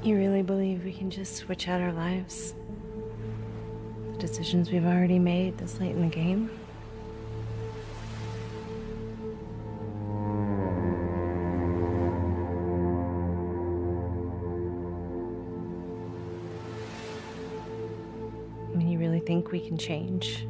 You really believe we can just switch out our lives? The decisions we've already made this late in the game? I mean, you really think we can change?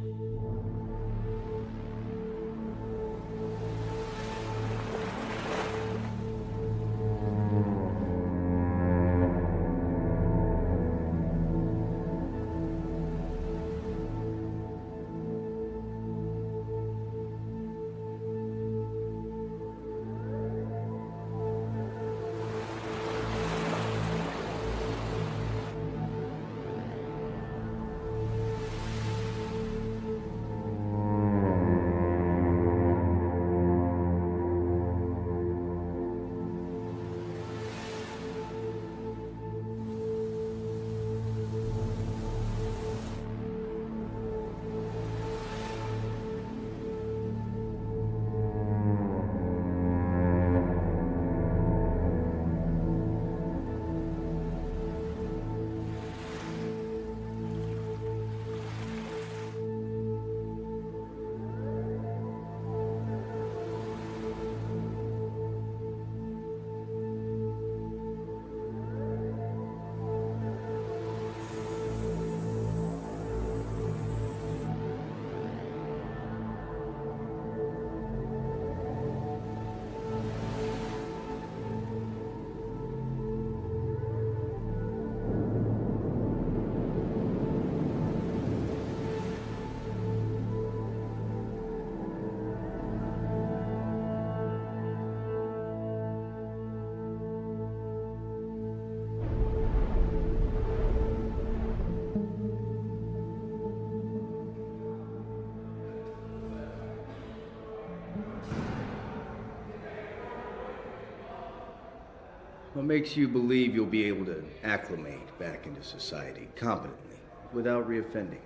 What makes you believe you'll be able to acclimate back into society competently, without reoffending?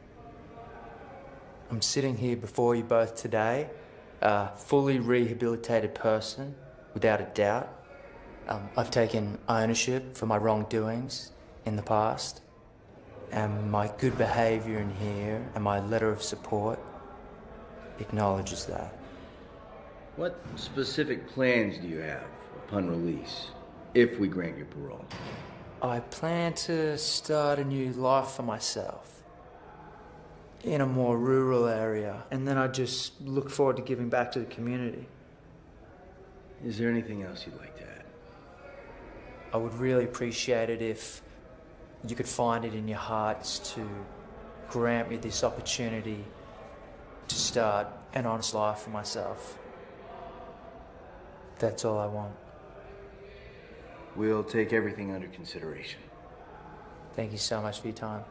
I'm sitting here before you both today, a fully rehabilitated person, without a doubt. I've taken ownership for my wrongdoings in the past, and my good behaviour in here and my letter of support acknowledges that. What specific plans do you have upon release, if we grant you parole? I plan to start a new life for myself in a more rural area, and then I just look forward to giving back to the community. Is there anything else you'd like to add? I would really appreciate it if you could find it in your hearts to grant me this opportunity to start an honest life for myself. That's all I want. We'll take everything under consideration. Thank you so much for your time.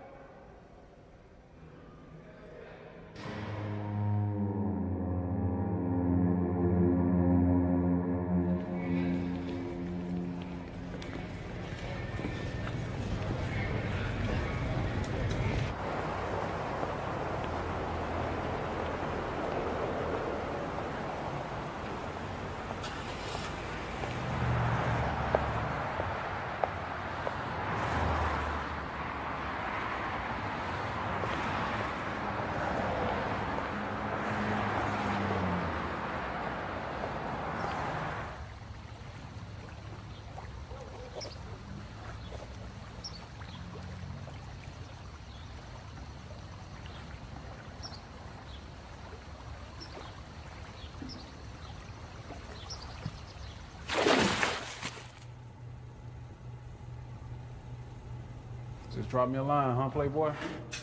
Just drop me a line, huh, Playboy?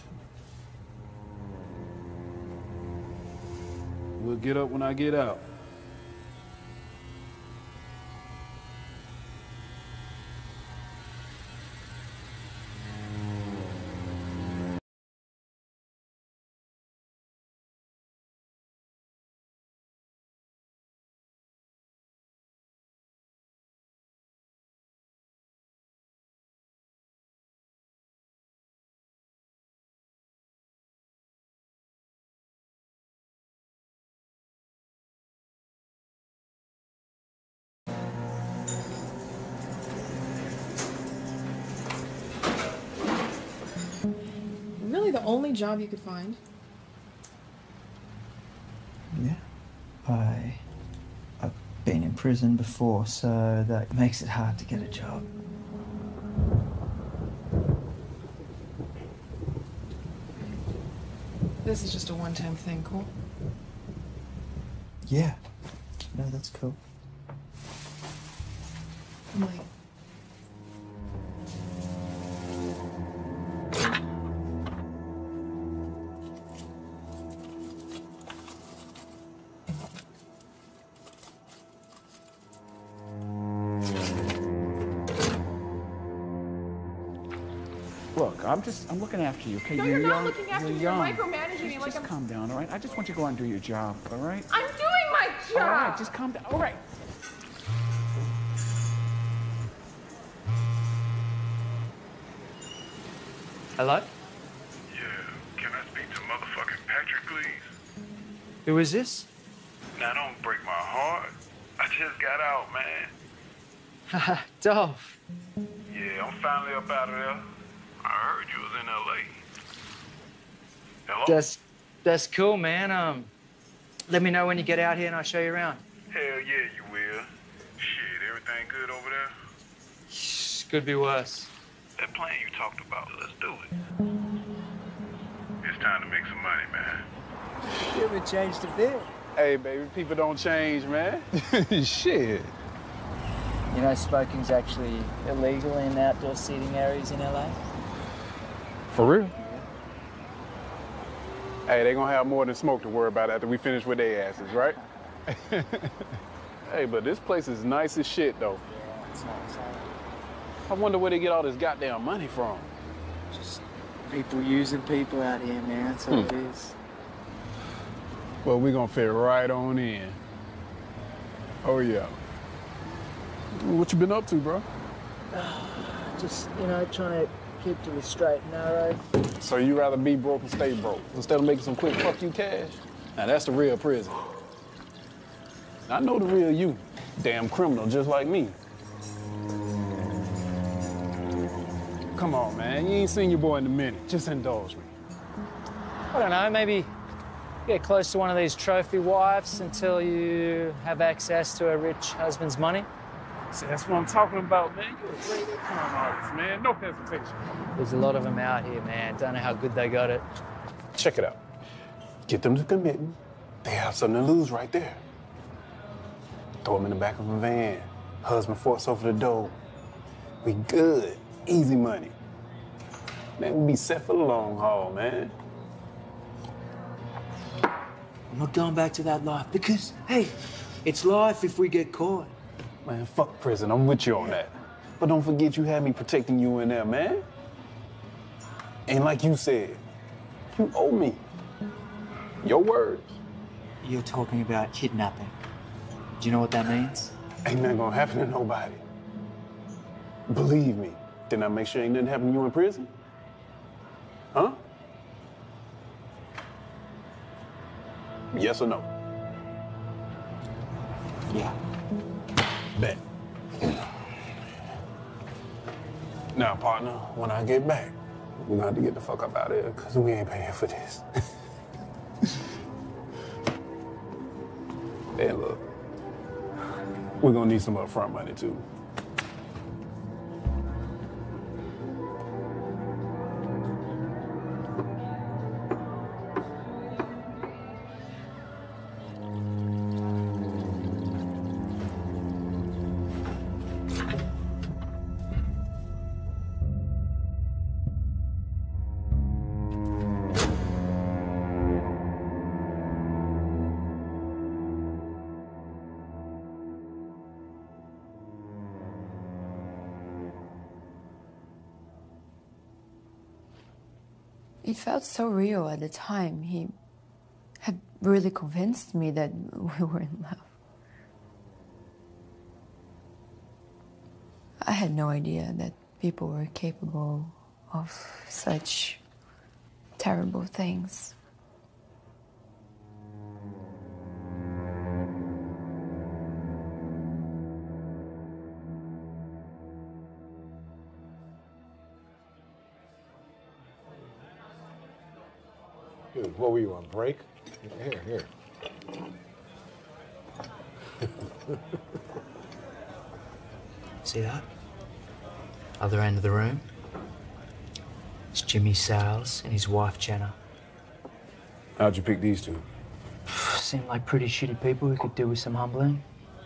We'll get up when I get out. really the only job you could find? Yeah. I've been in prison before, so that makes it hard to get a job. This is just a one-time thing, cool? Yeah. No, that's cool. I'm late. Look, I'm looking after you, okay? No, you're not looking after me. You're micromanaging me like Just I'm... calm down, all right? I just want you to go out and do your job, all right? I'm doing my job! All right, just calm down. All right. Hello? Yeah, can I speak to motherfucking Patrick, please? Who is this? Now, don't break my heart. I just got out, man. Haha, Dolph. Yeah, I'm finally up out of there. I heard you was in L.A. Hello? That's cool, man. Let me know when you get out here and I'll show you around. Hell yeah, you will. Shit, everything good over there? Could be worse. That plan you talked about, let's do it. It's time to make some money, man. You haven't changed a bit. Hey, baby, people don't change, man. Shit. You know, smoking's actually illegal in outdoor seating areas in LA. For real? Hey, they gonna have more than smoke to worry about after we finish with their asses, right? Hey, but this place is nice as shit, though. Yeah, it's nice. I wonder where they get all this goddamn money from. Just people using people out here, man. That's all it is. Well, we gonna fit right on in. Oh, yeah. What you been up to, bro? Just, you know, trying to keep to the straight and narrow. So you rather be broke and stay broke instead of making some quick fuck you cash? Now that's the real prison. I know the real you. Damn criminal just like me. Come on, man. You ain't seen your boy in a minute. Just indulge me. I don't know, maybe get close to one of these trophy wives until you have access to a rich husband's money. See, that's what I'm talking about, man. You're a great con artist, man. No hesitation. There's a lot of them out here, man. Don't know how good they got it. Check it out. Get them to committing. They have something to lose right there. Throw them in the back of a van. Husband forks over the door. We good. Easy money. Man, we be set for the long haul, man. I'm not going back to that life because, hey, it's life if we get caught. Man, fuck prison. I'm with you on that. But don't forget you had me protecting you in there, man. And like you said, you owe me. Your words. You're talking about kidnapping. Do you know what that means? Ain't nothing gonna happen to nobody. Believe me. Didn't I make sure ain't nothing happen to you in prison? Huh? Yes or no? Yeah. Bet. Now, partner, when I get back, we're gonna have to get the fuck up out of here, because we ain't paying for this. And look, we're gonna need some upfront money, too. It felt so real at the time. He had really convinced me that we were in love. I had no idea that people were capable of such terrible things. Dude, what were you on break? Here. See that? Other end of the room. It's Jimmy Sales and his wife, Jenna. How'd you pick these two? Seem like pretty shitty people who could do with some humbling.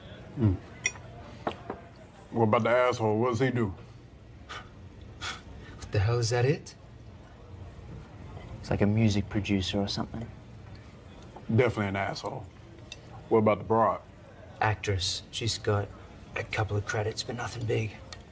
What about the asshole? What does he do? What the hell, is that it? It's like a music producer or something. Definitely an asshole. What about the broad? Actress. She's got a couple of credits, but nothing big.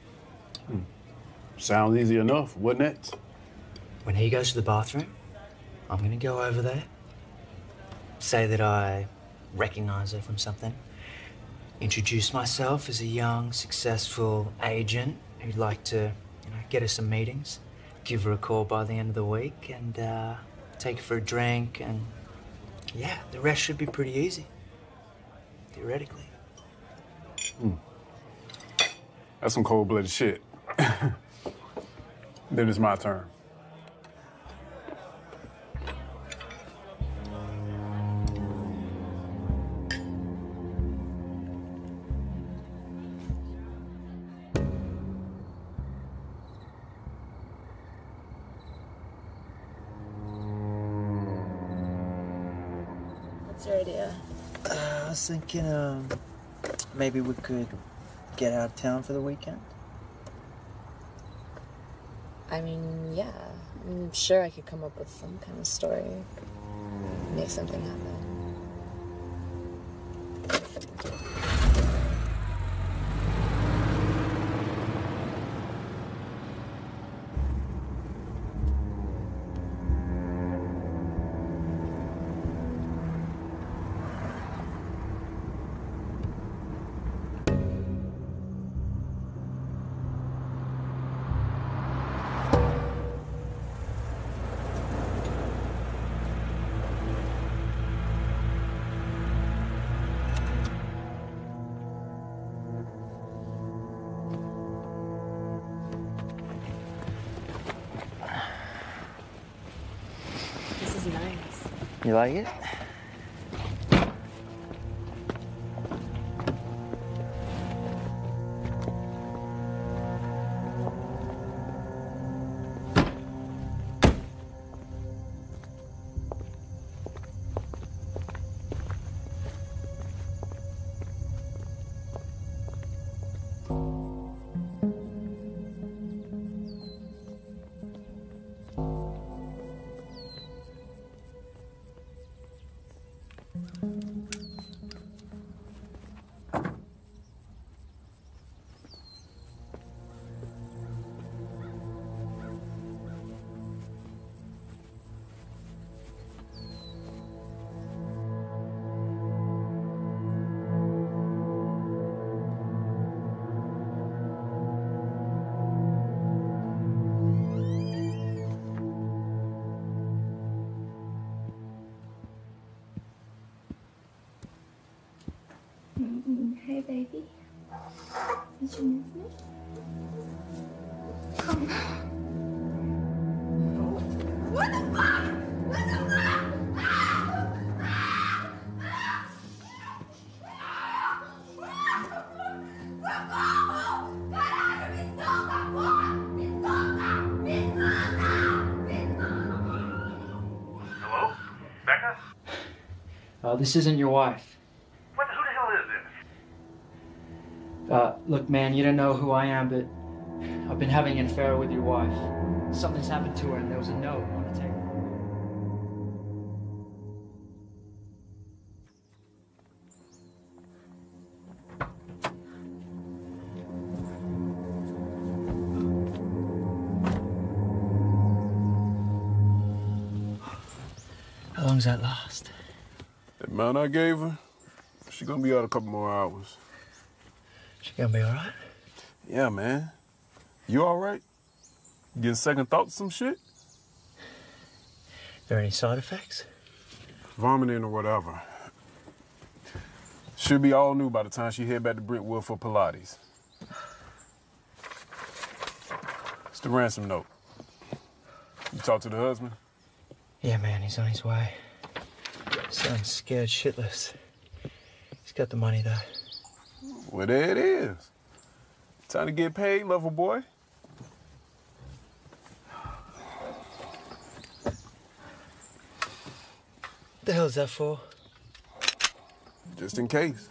Sounds easy enough. What next? When he goes to the bathroom, I'm gonna go over there, say that I recognize her from something, introduce myself as a young, successful agent who'd like to, get her some meetings, give her a call by the end of the week, and take her for a drink, and yeah, the rest should be pretty easy, theoretically. That's some cold-blooded shit. Then it's my turn. What's your idea? I was thinking, maybe we could get out of town for the weekend. I mean, yeah. I'm sure I could come up with some kind of story. Make something happen. This is nice. You like it? Hey, baby. Did you miss me? Come. What the fuck? What the fuck? Hello? Becca? This isn't your wife. Who the hell is this? Look, man, you don't know who I am, but I've been having an affair with your wife. Something's happened to her, and there was a note on the table. How long's that last? The amount I gave her, she's gonna be out a couple more hours. She gonna be all right? Yeah, man. You all right? Getting second thoughts some shit? There any side effects? Vomiting or whatever. Should be all new by the time she head back to Brentwood for Pilates. It's the ransom note. You talk to the husband? Yeah, man, he's on his way. Sounds scared shitless. He's got the money, though. Well, there it is. Time to get paid, lover boy. What the hell is that for? Just in case.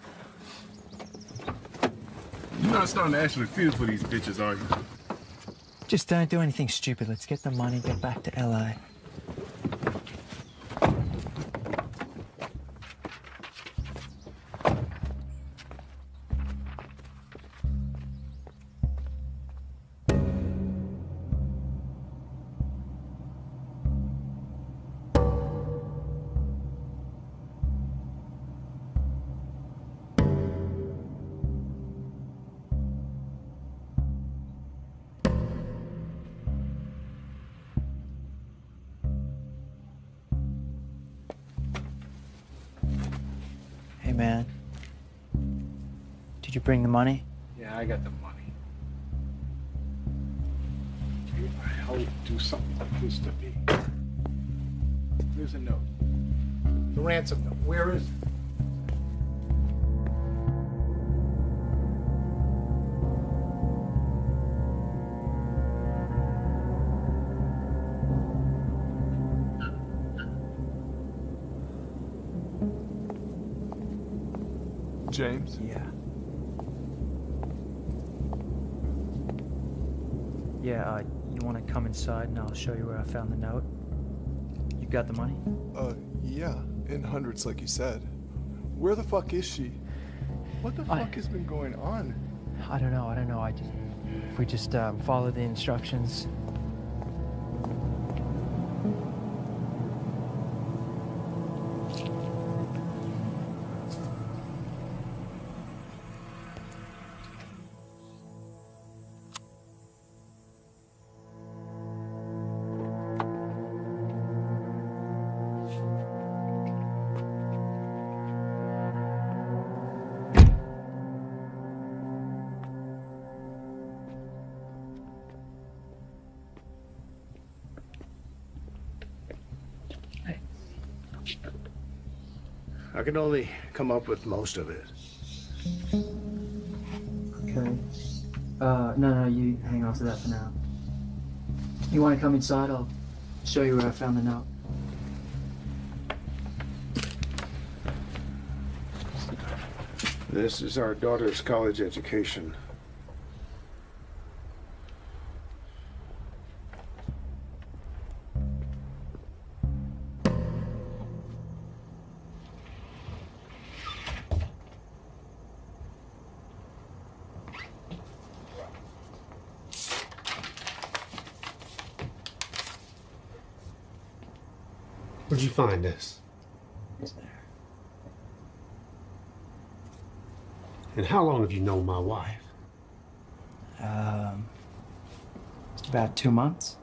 You're not starting to actually feel for these bitches, are you? Just don't do anything stupid. Let's get the money, get back to LA. Hey, man. Did you bring the money? Yeah, I got the money. Who the hell would do something like this to me? Here's a note. The ransom note. Where is it? James? Yeah. Yeah, you want to come inside and I'll show you where I found the note? You got the money? Yeah, in hundreds like you said. Where the fuck is she? What the fuck has been going on? I don't know. If we just follow the instructions. I can only come up with most of it. Okay. No, you hang on to that for now. You want to come inside? I'll show you where I found the note. This is our daughter's college education. Where'd you find this? It's there. And how long have you known my wife? About 2 months.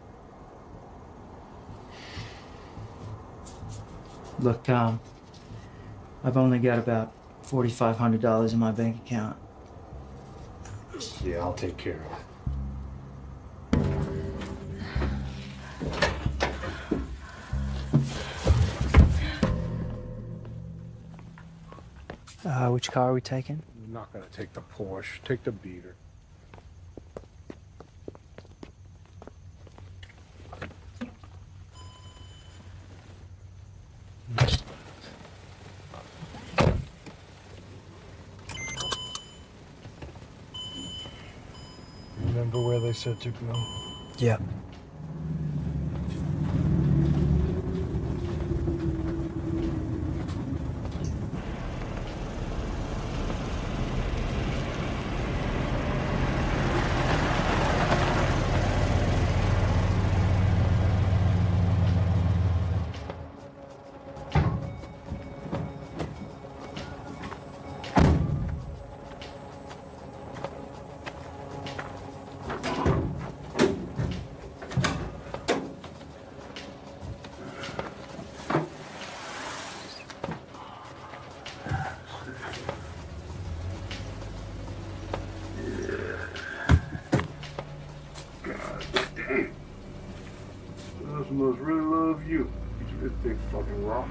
Look, I've only got about $4,500 in my bank account. Yeah, I'll take care of it. Which car are we taking? I'm not gonna take the Porsche. Take the beater. Remember where they said to go? Yep. Those must really love you. Get This big fucking rock.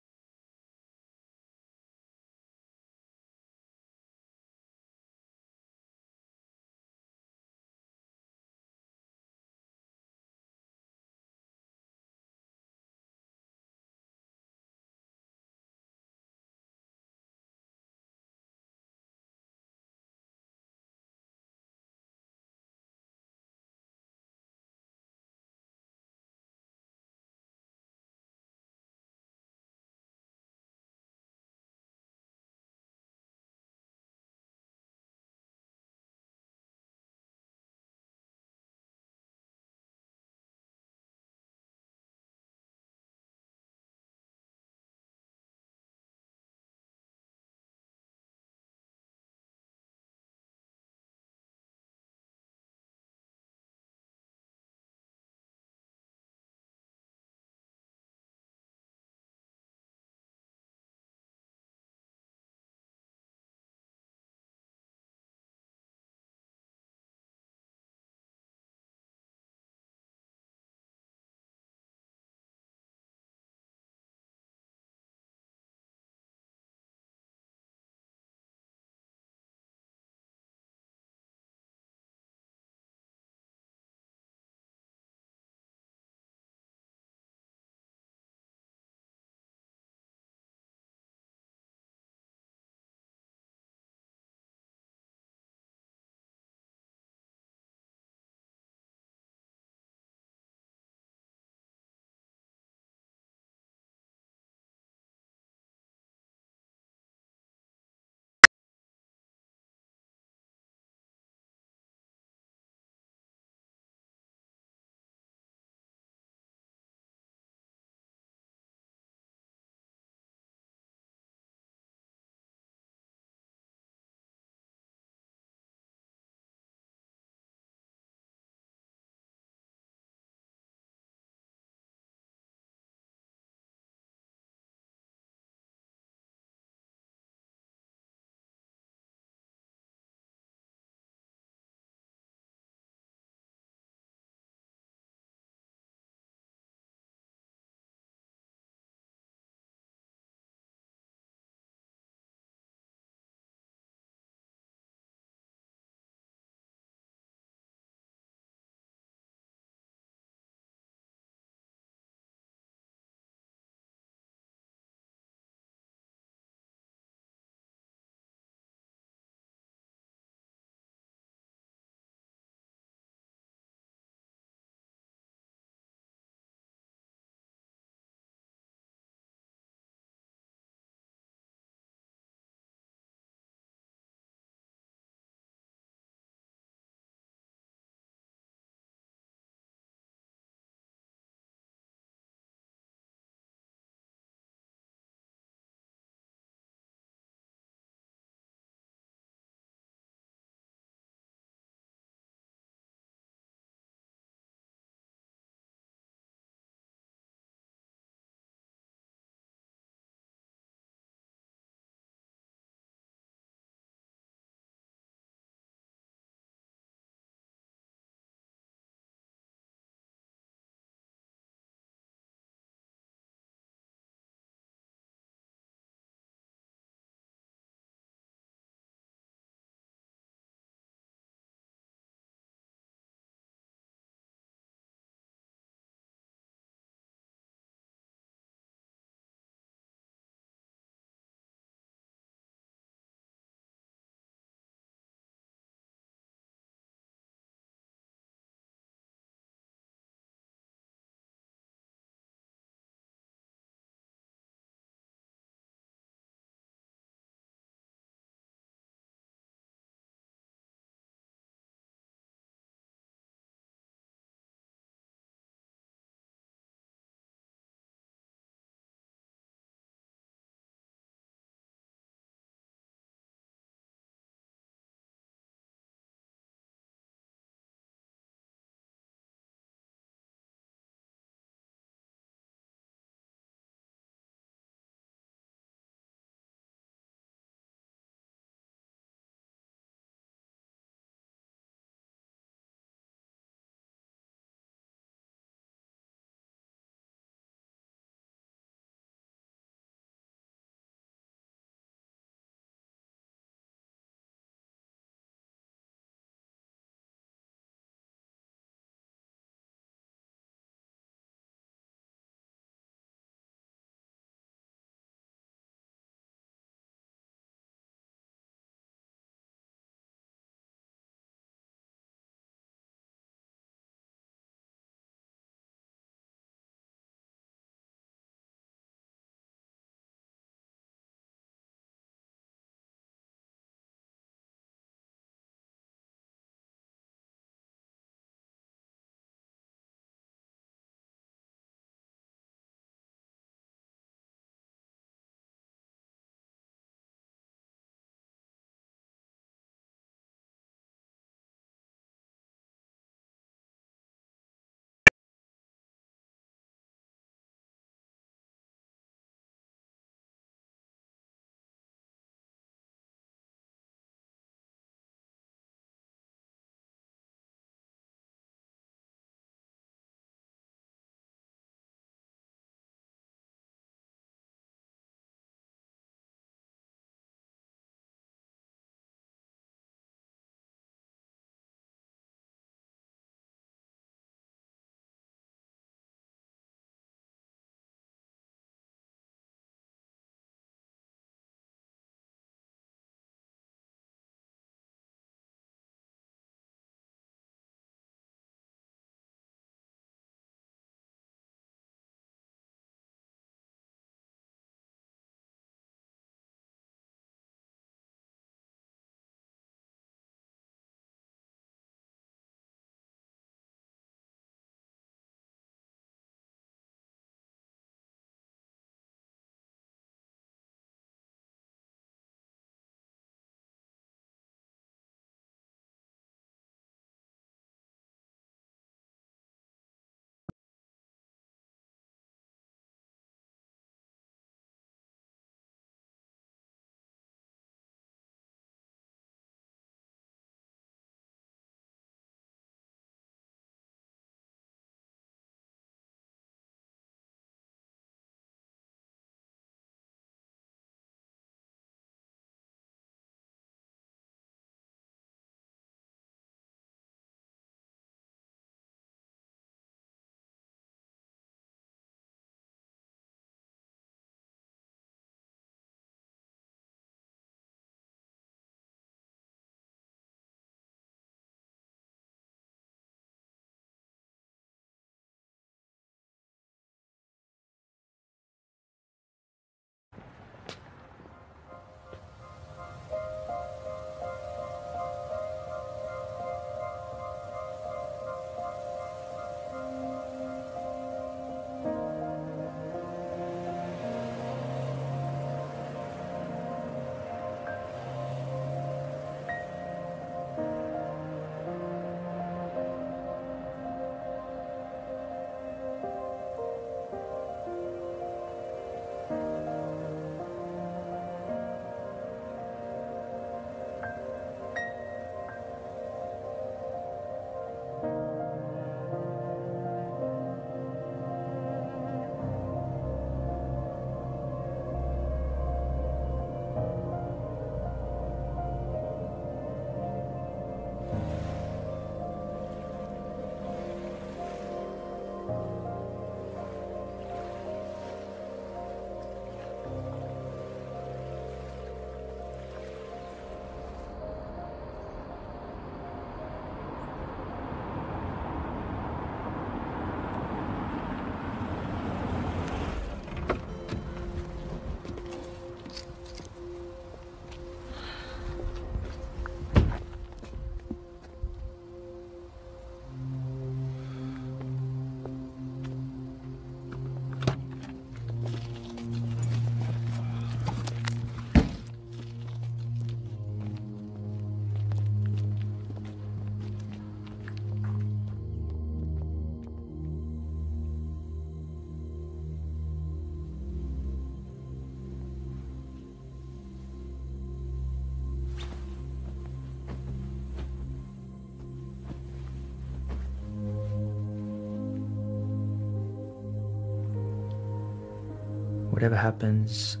whatever happens,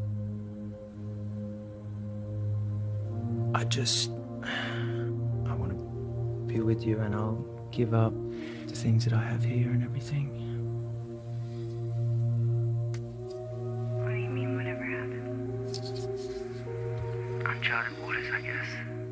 I want to be with you, and I'll give up the things that I have here and everything. What do you mean, whatever happens? Uncharted waters, I guess.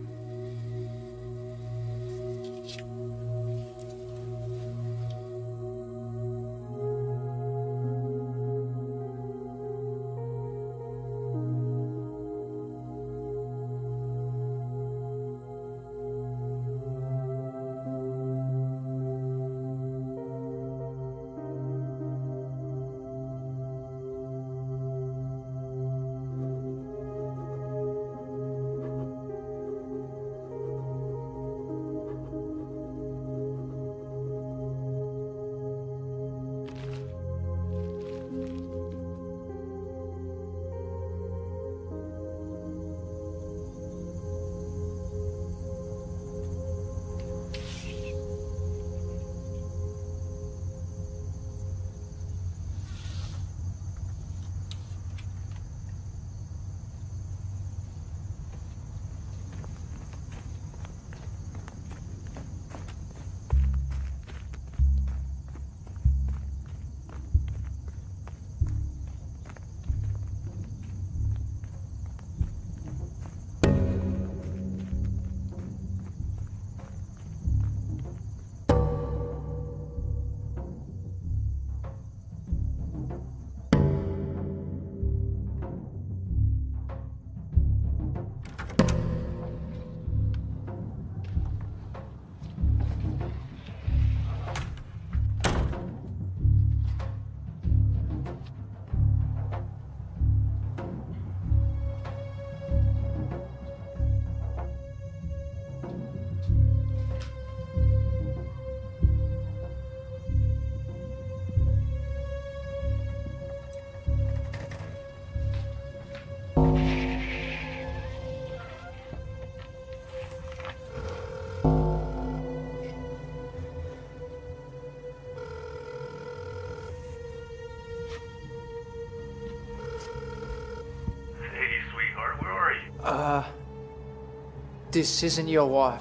This isn't your wife.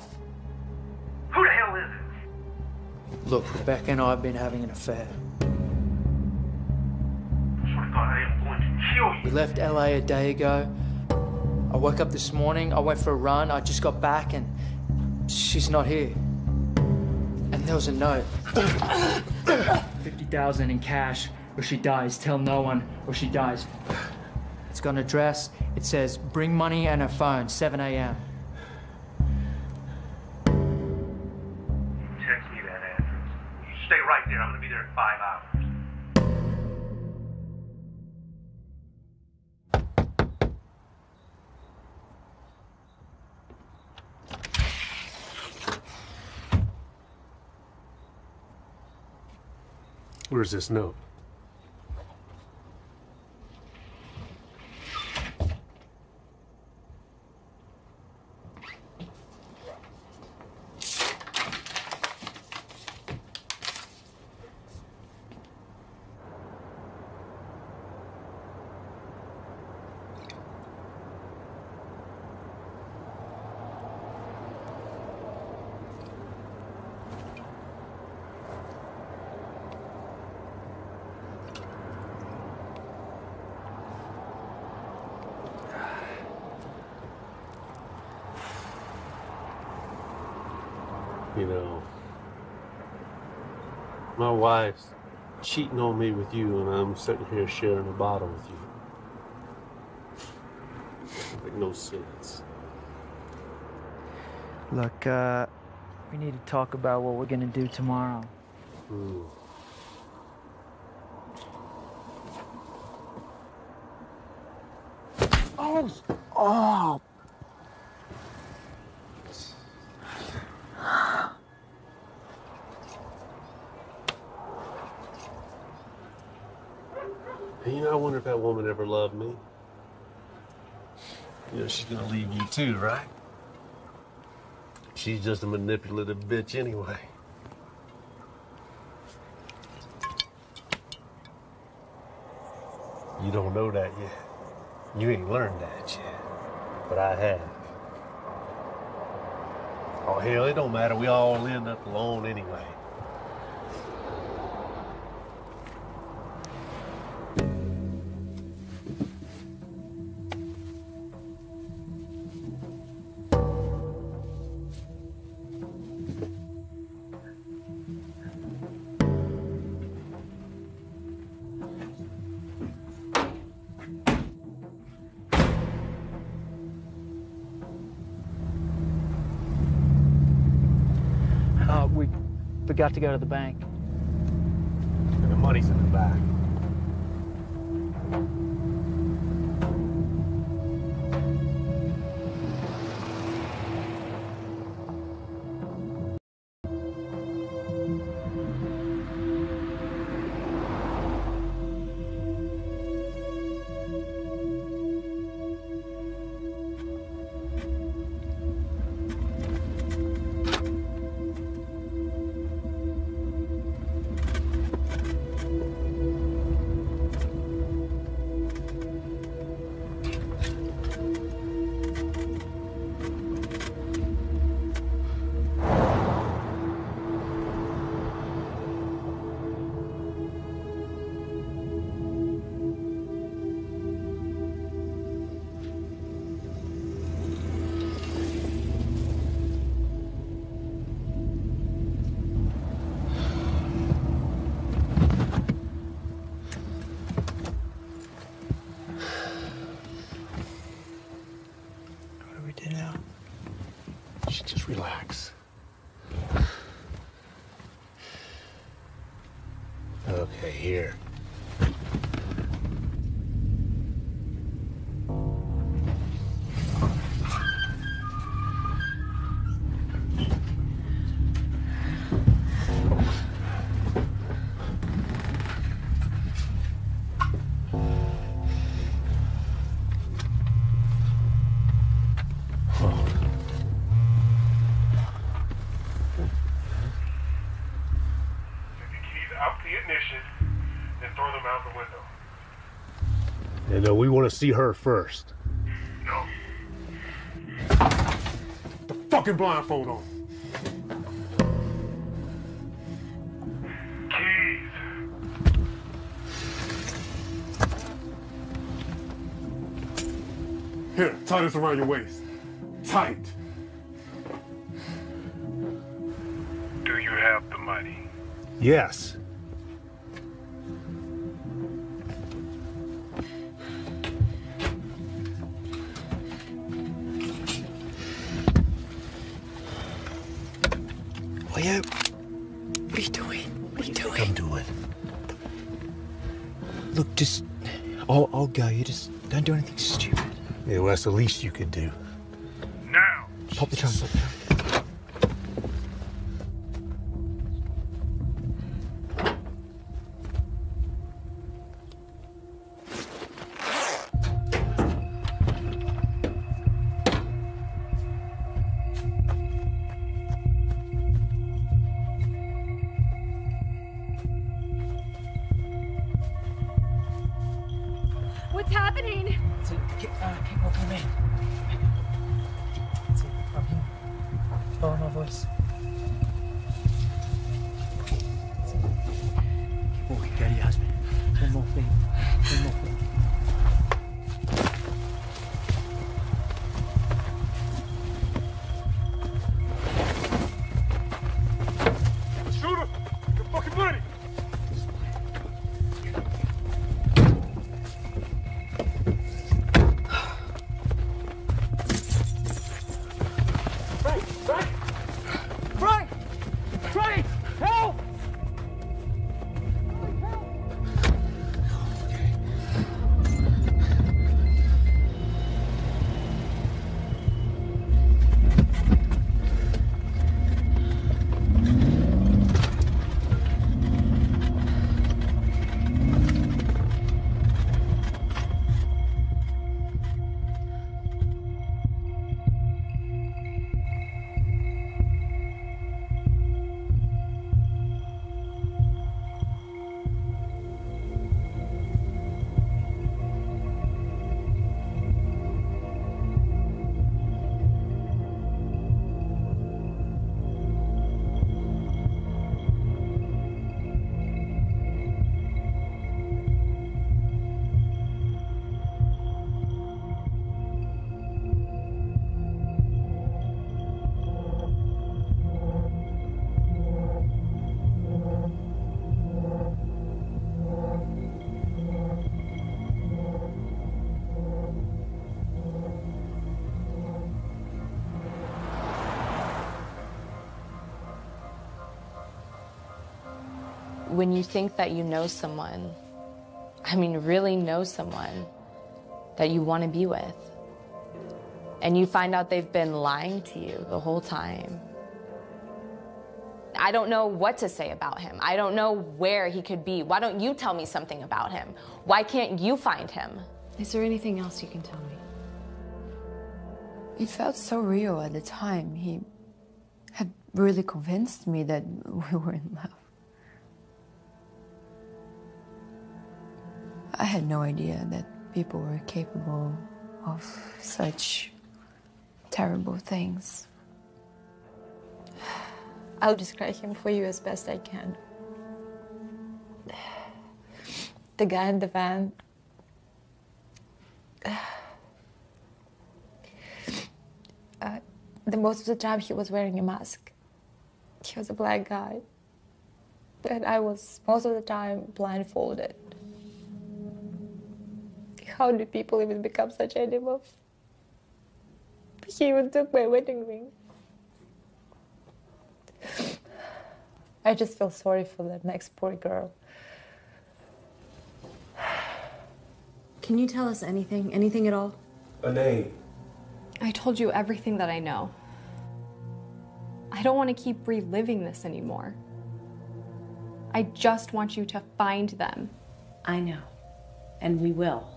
Who the hell is it? Look, Rebecca and I have been having an affair. I swear to God, I am going to kill you. We left LA a day ago. I woke up this morning, I went for a run, I just got back and she's not here. And there was a note. 50,000 in cash, or she dies. Tell no one, or she dies. It's got an address. It says, bring money and her phone, 7 a.m. Text me that address. You stay right there. I'm going to be there in 5 hours. Where's this note? You know, my wife's cheating on me with you, and I'm sitting here sharing a bottle with you. Make no sense. Look, we need to talk about what we're gonna do tomorrow. Oh! And you know, I wonder if that woman ever loved me. You know, she's gonna leave you too, right? She's just a manipulative bitch anyway. You don't know that yet. You ain't learned that yet. But I have. Oh, hell, it don't matter. We all end up alone anyway. We forgot to go to the bank. And the money's in the back. Just relax. Okay, here. And we want to see her first. No. The fucking blindfold on. Keys. Here, tie this around your waist. Tight. Do you have the money? Yes. What are you doing? What are you doing? I'm doing. Look, just... I'll go. You just don't do anything stupid. Yeah, well, that's the least you could do. Now! Pop the trunk. What's happening? Keep walking me. Follow my voice. Keep walking. Go to your husband. One more thing. One more thing. Shoot her! You're fucking bloody! When you think that you know someone, I mean really know someone that you want to be with, and you find out they've been lying to you the whole time. I don't know what to say about him. I don't know where he could be. Why don't you tell me something about him? Why can't you find him? Is there anything else you can tell me? It felt so real at the time. He had really convinced me that we were in love. I had no idea that people were capable of such terrible things. I'll describe him for you as best I can. The guy in the van. The most of the time he was wearing a mask. He was a black guy. And I was most of the time blindfolded. How do people even become such animals? He even took my wedding ring. I just feel sorry for that next poor girl. Can you tell us anything? Anything at all? A name. I told you everything that I know. I don't want to keep reliving this anymore. I just want you to find them. I know. And we will.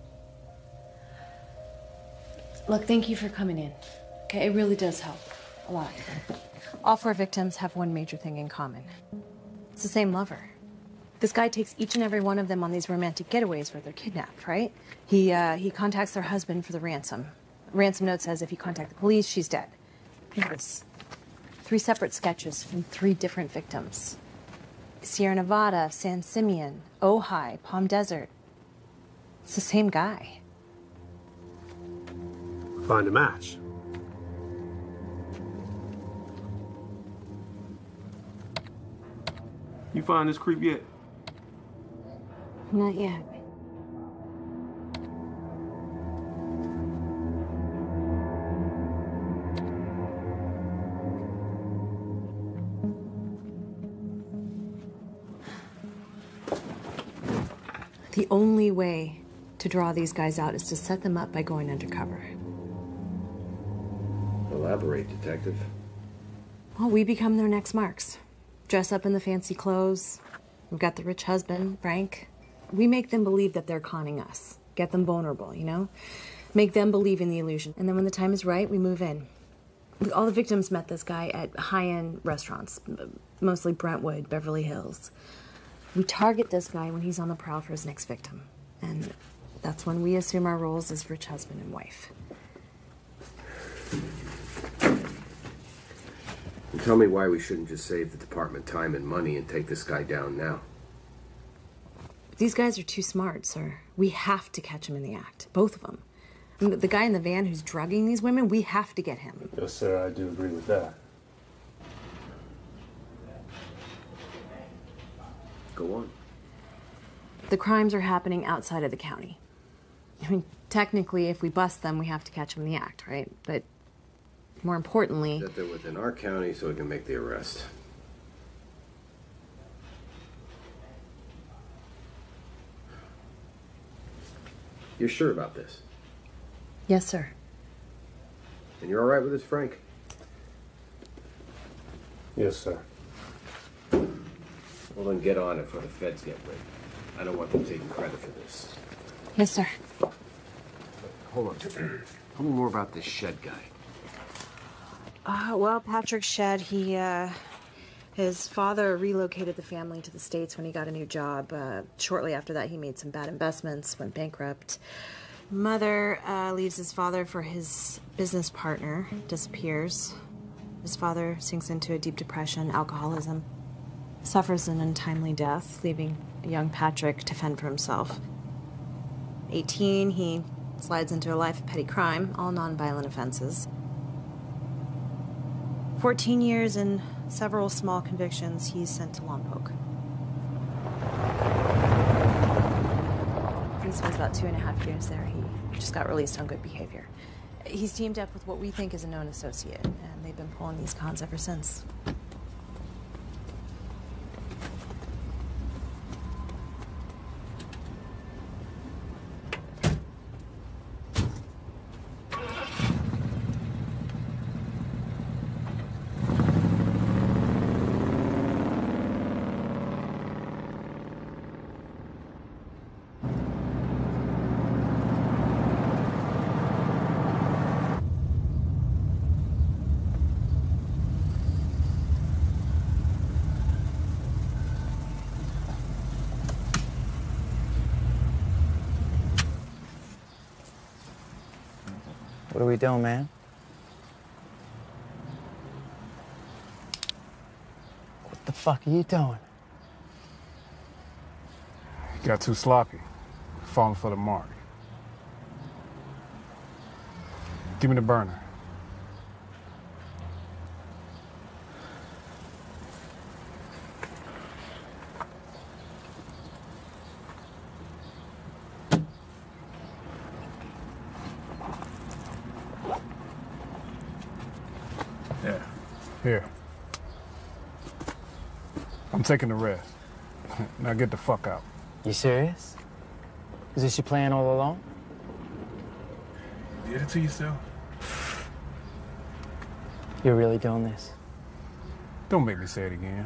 Look, thank you for coming in. Okay, it really does help. A lot. All 4 victims have one major thing in common. It's the same lover. This guy takes each and every one of them on these romantic getaways where they're kidnapped, right? He contacts their husband for the ransom. Ransom note says if you contact the police, she's dead. Look at this. 3 separate sketches from 3 different victims. Sierra Nevada, San Simeon, Ojai, Palm Desert. It's the same guy. Find a match. You find this creep yet? Not yet. The only way to draw these guys out is to set them up by going undercover. Elaborate, Detective. Well, we become their next marks. Dress up in the fancy clothes. We've got the rich husband, Frank. We make them believe that they're conning us. Get them vulnerable, you know? Make them believe in the illusion. And then when the time is right, we move in. All the victims met this guy at high-end restaurants, mostly Brentwood, Beverly Hills. We target this guy when he's on the prowl for his next victim. And that's when we assume our roles as rich husband and wife. And tell me why we shouldn't just save the department time and money and take this guy down now. These guys are too smart, sir. We have to catch them in the act. Both of them. I mean, the guy in the van who's drugging these women, we have to get him. Yes, sir, I do agree with that. Go on. The crimes are happening outside of the county. I mean, technically, if we bust them, we have to catch them in the act, right? But more importantly... That they're within our county so we can make the arrest. You're sure about this? Yes, sir. And you're all right with this, Frank? Yes, sir. Well, then get on it before the feds get wind. I don't want them taking credit for this. Yes, sir. Hold on. Tell me more about this Shed guy. Well, Patrick Shed, his father relocated the family to the States when he got a new job. Shortly after that, he made some bad investments, went bankrupt. Mother leaves his father for his business partner, disappears. His father sinks into a deep depression, alcoholism, suffers an untimely death, leaving a young Patrick to fend for himself. 18, he slides into a life of petty crime, all non-violent offenses. 14 years and several small convictions, he's sent to Lompoc. He spends about 2.5 years there. He just got released on good behavior. He's teamed up with what we think is a known associate, and they've been pulling these cons ever since. are we doing, man? What the fuck are you doing? You got too sloppy. Falling for the mark. Give me the burner. Yeah, here. I'm taking the rest. Now get the fuck out. You serious? Is this your plan all along? You did it to yourself. You're really doing this? Don't make me say it again.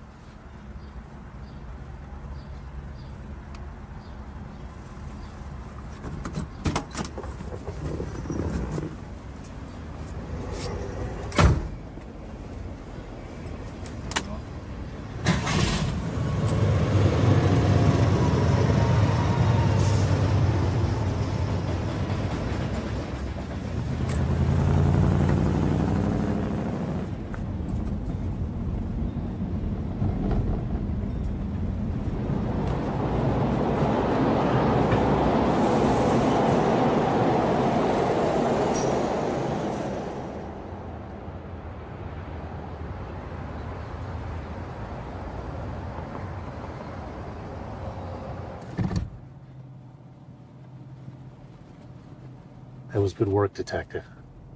That was good work, Detective.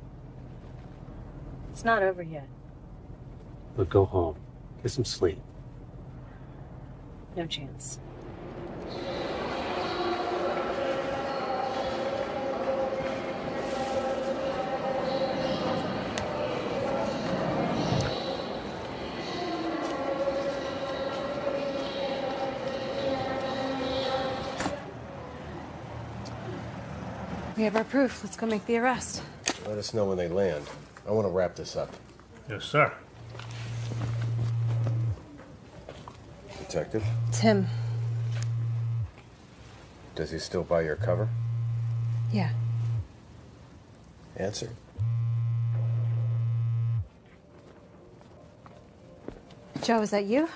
It's not over yet. But go home. Get some sleep. No chance. We have our proof. Let's go make the arrest. Let us know when they land. I want to wrap this up. Yes, sir. Detective? Tim. Does he still buy your cover? Yeah. Answer. Joe, is that you?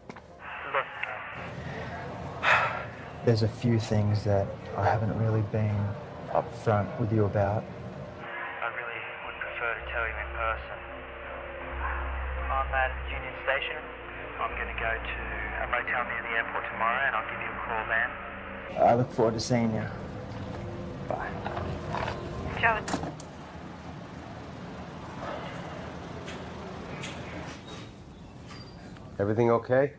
There's a few things that I haven't really been upfront with you about. I really would prefer to tell you in person. I'm at Union Station. I'm going to go to a motel near the airport tomorrow, and I'll give you a call then. I look forward to seeing you. Bye. Joe. Everything okay?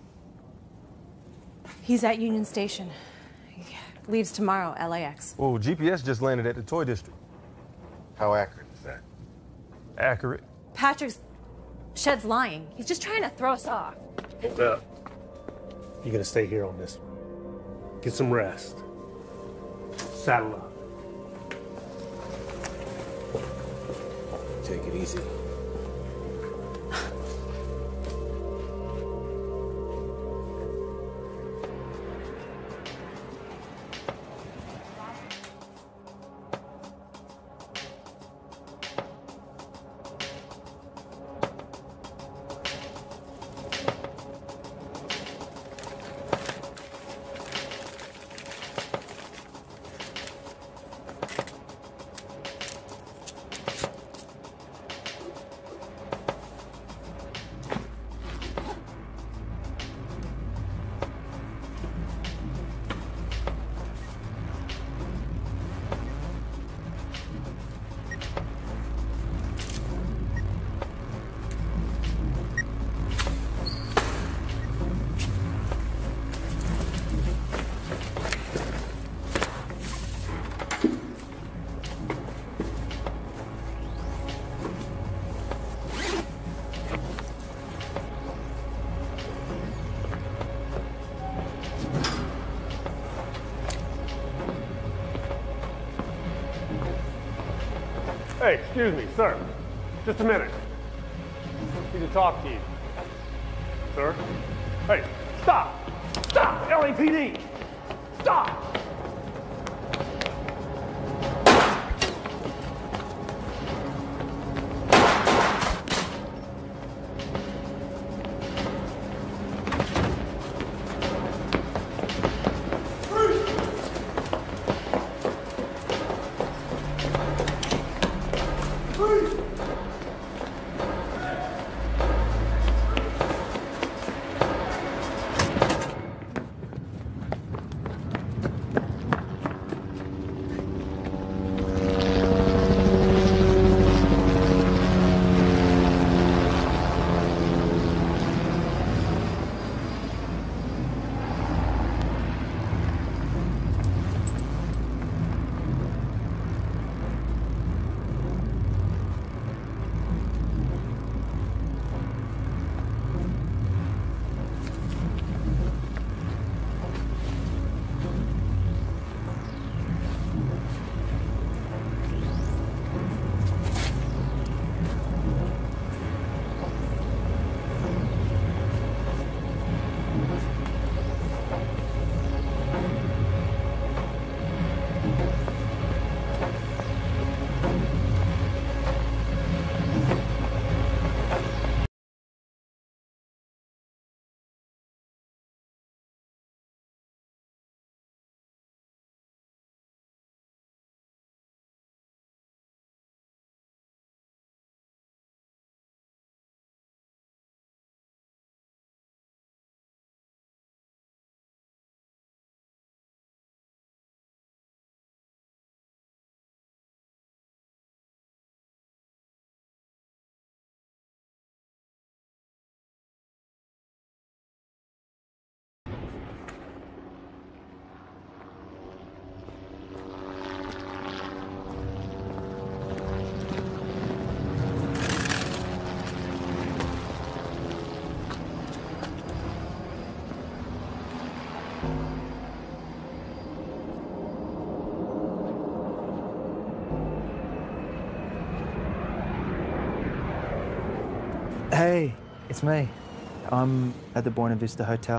He's at Union Station. He leaves tomorrow, LAX. Well, GPS just landed at the Toy District. How accurate is that? Accurate. Shed's lying. He's just trying to throw us off. Hold up. You're gonna stay here on this. Get some rest. Saddle up. Take it easy. Hey, excuse me, sir. Just a minute. Need to talk to you. Sir? Hey, stop! Stop! LAPD! Stop! Hey, it's me. I'm at the Buena Vista Hotel.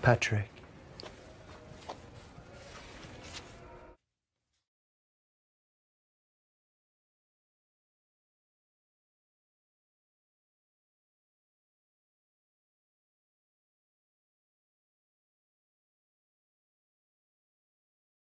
Patrick.